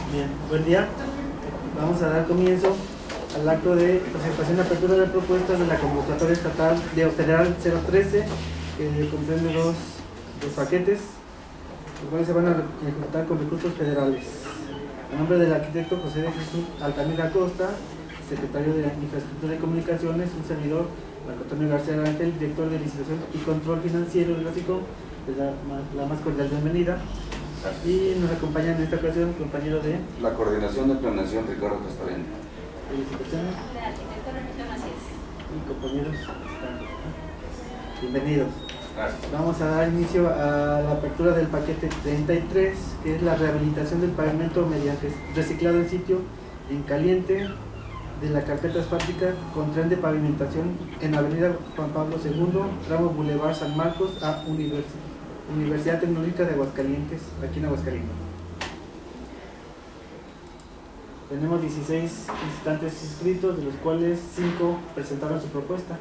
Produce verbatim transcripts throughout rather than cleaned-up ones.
Bien, buen día. Vamos a dar comienzo al acto de presentación y apertura de propuestas de la convocatoria estatal de federal cero trece, que comprende dos, dos paquetes, los cuales se van a ejecutar con recursos federales. A nombre del arquitecto José de Jesús Altamira Costa, secretario de Infraestructura y Comunicaciones, un servidor, Marco Antonio García Ángel, director de Licitación y Control Financiero y Gráfico, les da la más cordial bienvenida. Y nos acompaña en esta ocasión el compañero de la Coordinación de Planeación, Ricardo Castorena. Felicitaciones. El arquitecto Remito Macías. Y compañeros, bienvenidos. Gracias. Vamos a dar inicio a la apertura del paquete treinta y tres, que es la rehabilitación del pavimento mediante reciclado en sitio en caliente de la carpeta asfáltica con tren de pavimentación en Avenida Juan Pablo segundo, tramo Boulevard San Marcos a Universidad. Universidad Tecnológica de Aguascalientes, aquí en Aguascalientes. Tenemos dieciséis visitantes inscritos, de los cuales cinco presentaron su propuesta.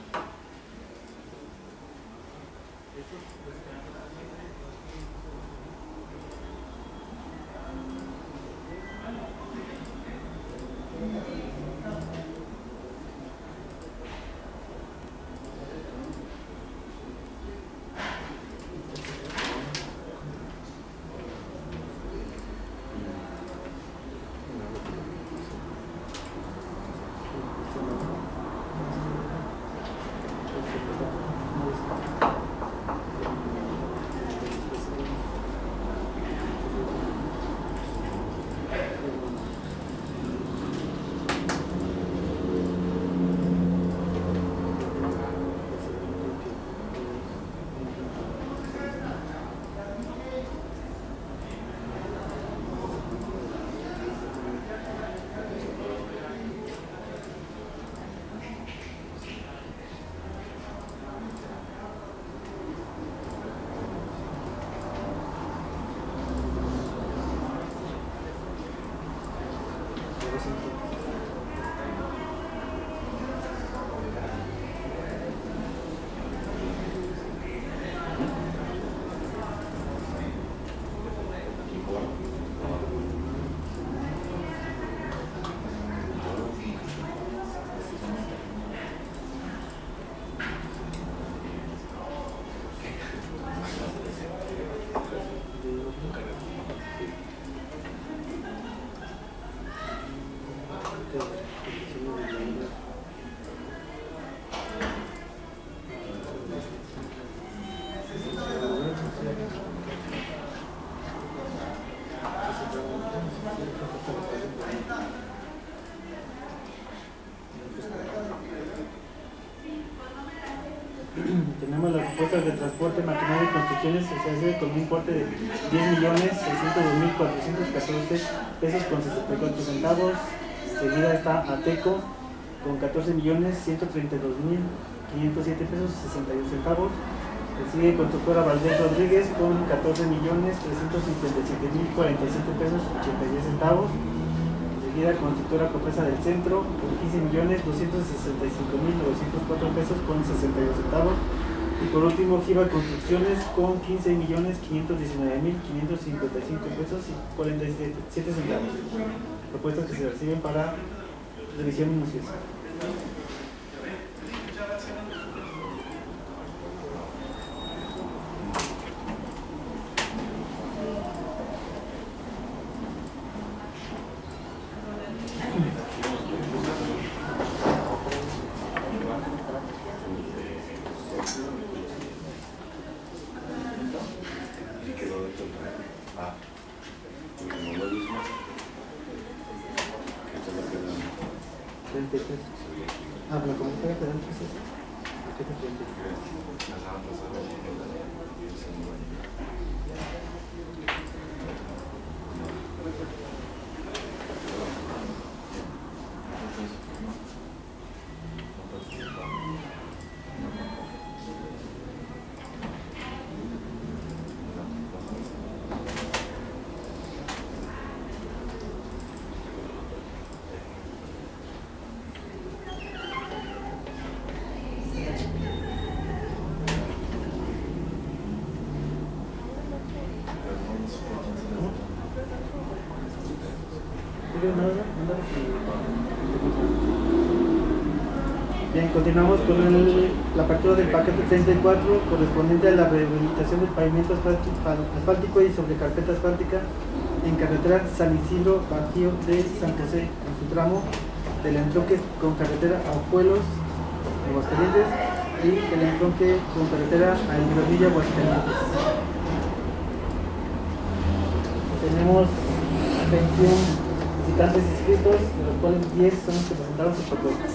Tenemos las propuestas de transporte, maquinaria y construcciones, se hace con un importe de diez millones seiscientos dos mil cuatrocientos catorce pesos con sesenta y cuatro centavos. Seguida está Ateco con catorce millones ciento treinta y dos mil quinientos siete pesos sesenta y un centavos. Le sigue Constructora Valdés Rodríguez con catorce millones trescientos cincuenta y siete mil cuarenta y siete pesos ochenta y diez centavos. Seguida Constructora Copesa del Centro con quince millones doscientos sesenta y cinco mil novecientos cuatro pesos con sesenta y dos centavos. Y por último Giva Construcciones con quince millones quinientos diecinueve mil quinientos cincuenta y cinco pesos y cuarenta y siete centavos. Propuestas que se reciben para revisión minuciosa. Ah, pero como fuera que dan tres es ¿qué te treinta y tres? Bien, continuamos con el, la apertura del paquete treinta y cuatro correspondiente a la rehabilitación del pavimento asfáltico y sobre carpeta asfáltica en carretera San Isidro Bajío de San José, en su tramo del entronque con carretera Aguapuelos, Aguascalientes, y el entronque con carretera a Invervilla, Aguascalientes. Tenemos veintiún visitantes inscritos, de los cuales diez son los que presentaron sus propuestas.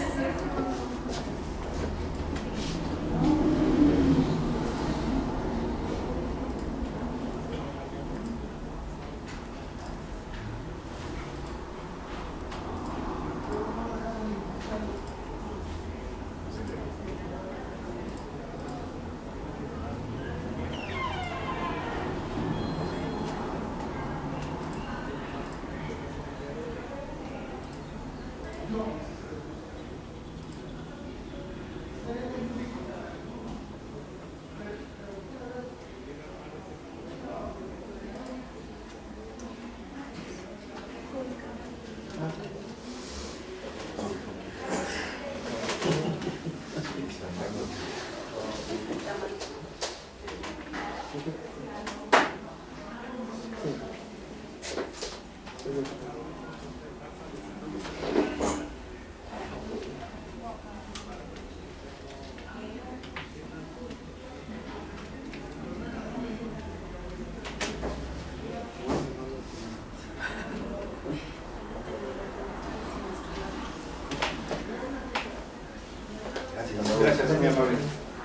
Gracias, muy amable.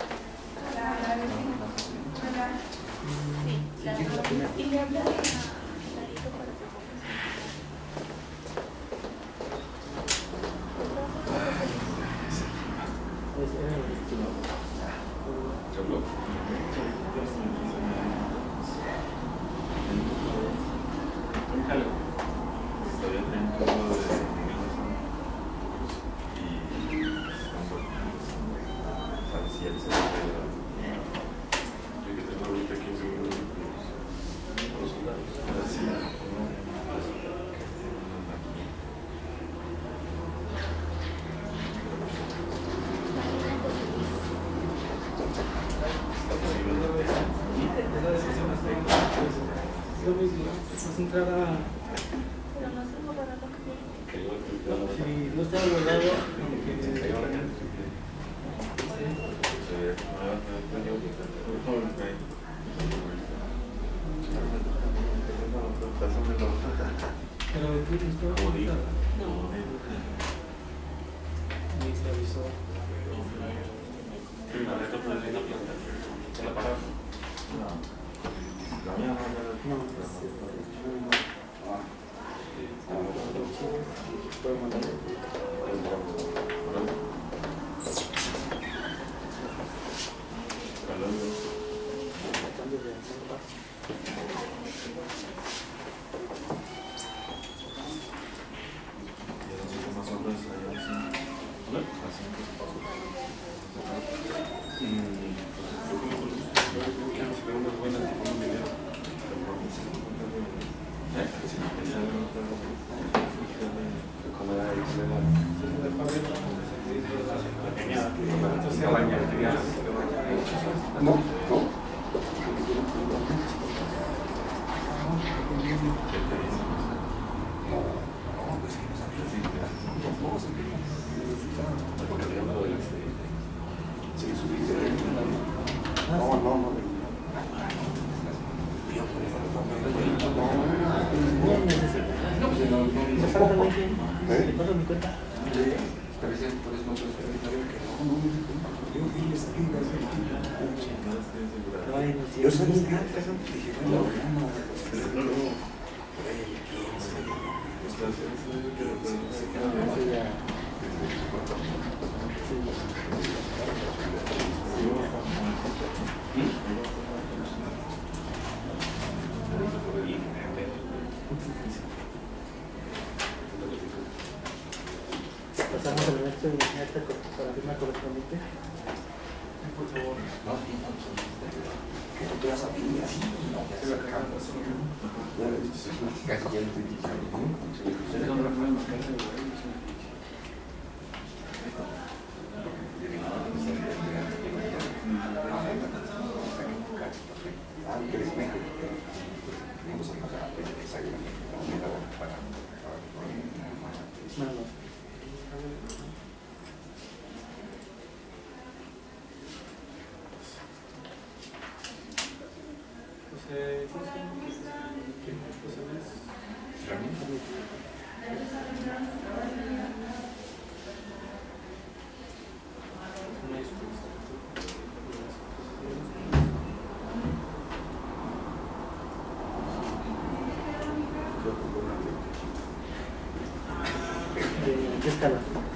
Entrada, si no está guardado, pero tú listo, no, ni se avisó. No, puedo mandar. No, no. No, no, no. ¿Eh? ¿Paso mi cuenta? Yo sabes que pasamos al anexo de la para la firma correspondiente. por favor. No, que tú te vas a pillar. Se lo acabamos. Casi ya lo estoy ¿Qué escala?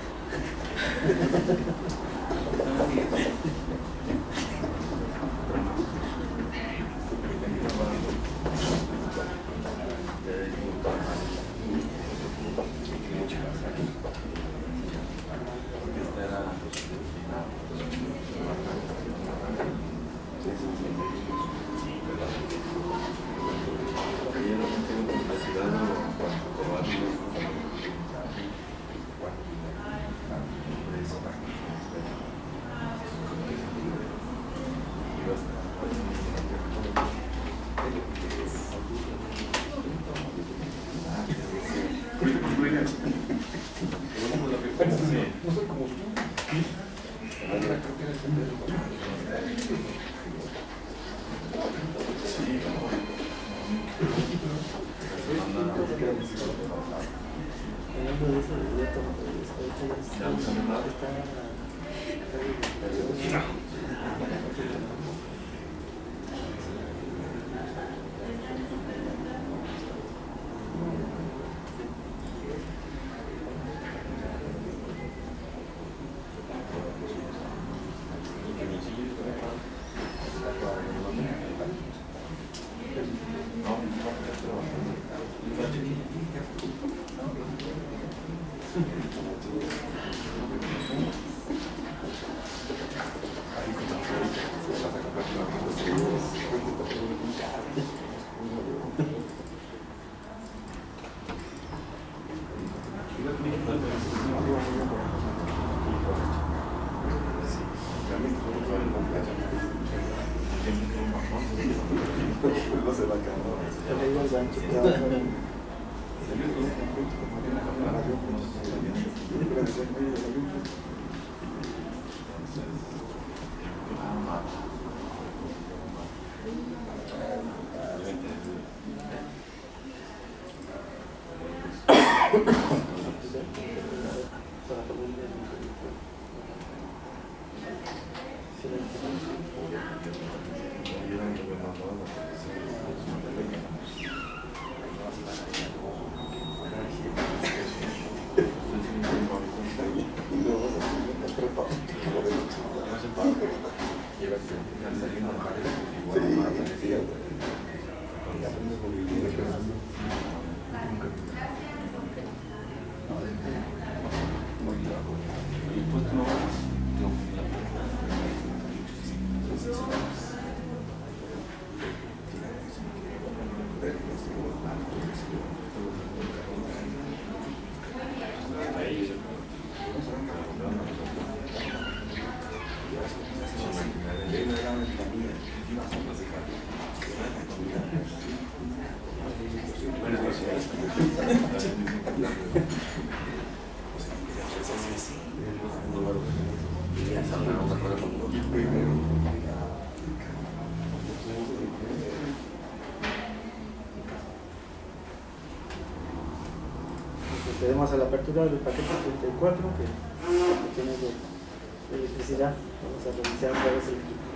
Procedemos a la apertura del paquete treinta y cuatro que tiene de electricidad. Vamos a reiniciar otra vez el equipo.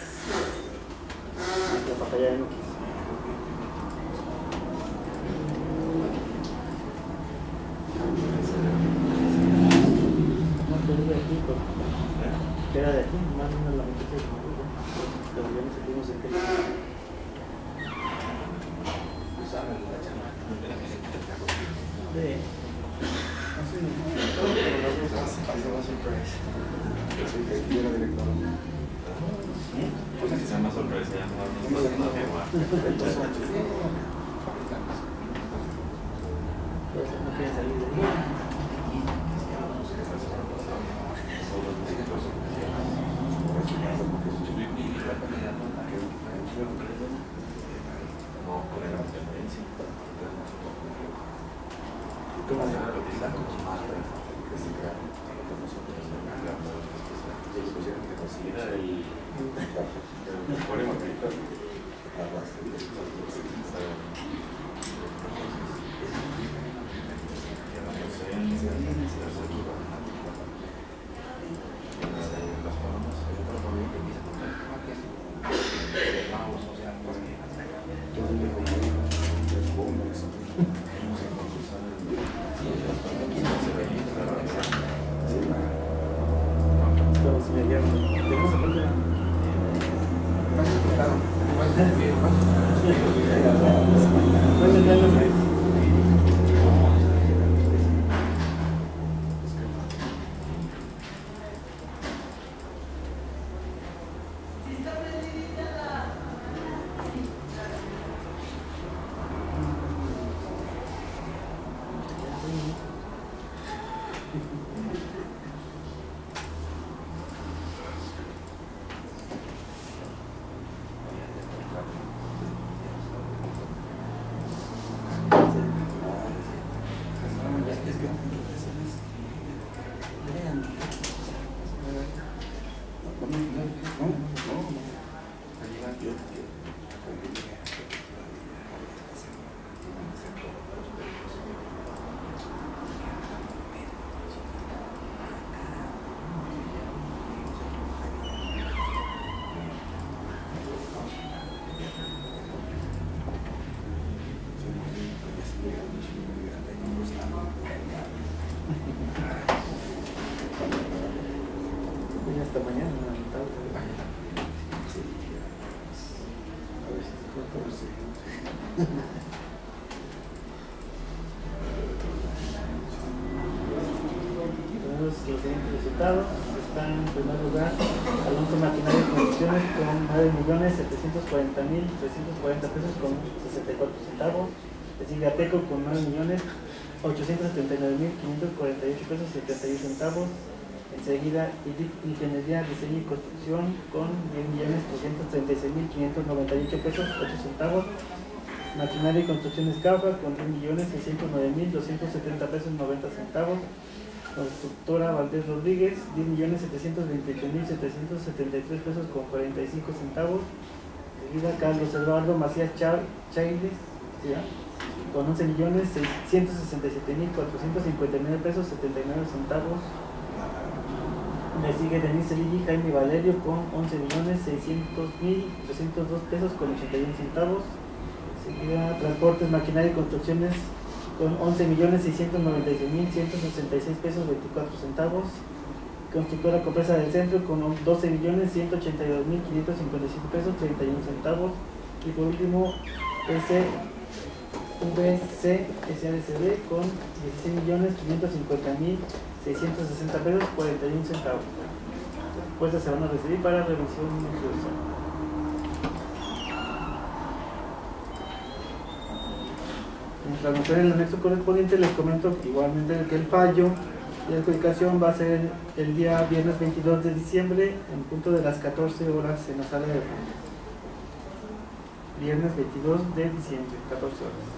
La pantalla de Nokia. No, pero de aquí, era de aquí, más o menos la mitad de pero ya nos sentimos en que sí. Pues que sea más sorpresa, ya no no no No quieren salir de ahí. Hasta mañana, Tenemos los siguientes resultados. Están en primer lugar Alonso Maquinaria y Construcciones con nueve millones setecientos cuarenta mil trescientos cuarenta pesos con sesenta y cuatro centavos. Le sigue Ateco con nueve millones ochocientos setenta y nueve mil quinientos cuarenta y ocho pesos setenta y uno centavos. Enseguida, Ingeniería, Diseño y Construcción con diez millones trescientos treinta y seis mil quinientos noventa y ocho pesos ocho centavos. Maquinaria y Construcciones CAFA con diez millones seiscientos nueve mil doscientos setenta pesos noventa centavos. Constructora Valdés Rodríguez, diez millones setecientos veintiocho mil setecientos setenta y tres pesos con cuarenta y cinco centavos. Enseguida, Carlos Eduardo Macías Chailes, ¿sí? Con once millones seiscientos sesenta y siete mil cuatrocientos cincuenta y nueve pesos setenta y nueve centavos. Le sigue Denise Ligi Jaime Valerio con once millones seiscientos mil trescientos dos pesos con ochenta y uno centavos. Seguida Transportes, Maquinaria y Construcciones con once millones seiscientos noventa y seis mil ciento sesenta y seis pesos veinticuatro centavos. Constructora Compresa del Centro con doce millones ciento ochenta y dos mil quinientos cincuenta y siete pesos treinta y uno centavos. Y por último S V C S A D C B con dieciséis millones quinientos cincuenta mil seiscientos sesenta pesos cuarenta y uno centavos. Las respuestas se van a recibir para revisión minuciosa. Mientras nos ven el anexo correspondiente, les comento igualmente que el fallo de adjudicación va a ser el día viernes veintidós de diciembre en punto de las catorce horas en la sala de reuniones. Viernes veintidós de diciembre, catorce horas.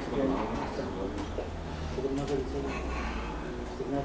Pero no revisó el señal.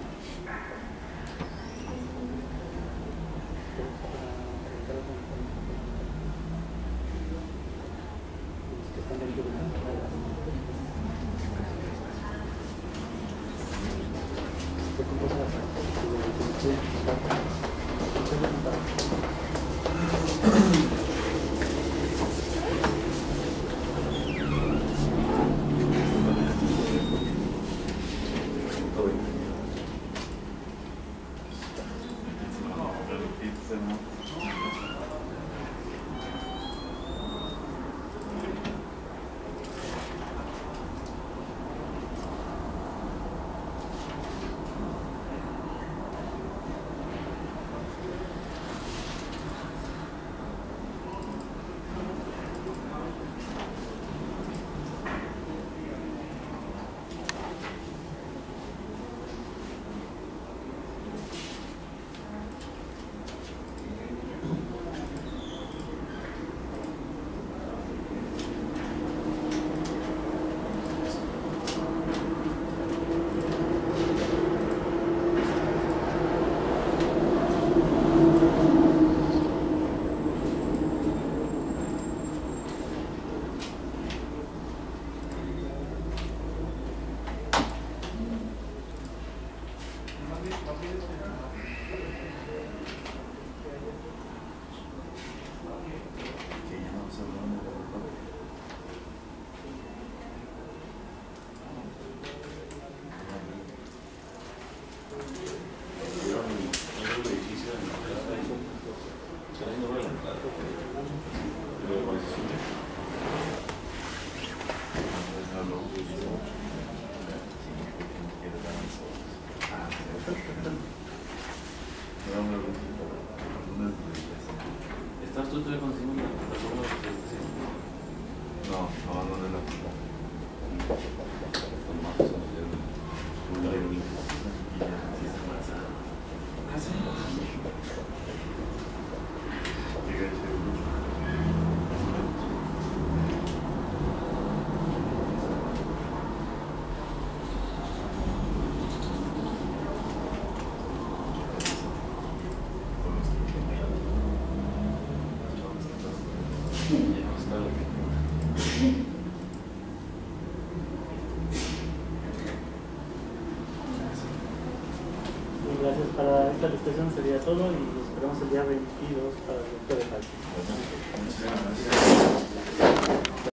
¿Estás tú todavía conociendo la plataforma de presentación? No, abandoné la plataforma. Tomamos un live y ya así se pasa. ¿Ah, sí? Llega el segundo. Gracias. Para esta estación sería todo y nos esperamos el día veintidós para el doctor de Falco.